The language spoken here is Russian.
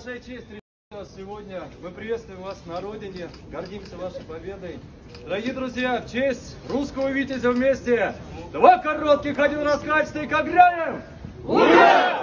большая честь нас сегодня. Мы приветствуем вас на родине, гордимся вашей победой. Дорогие друзья, в честь русского витязя вместе 2 коротких, 1 раскатистый, как грянем! Ура!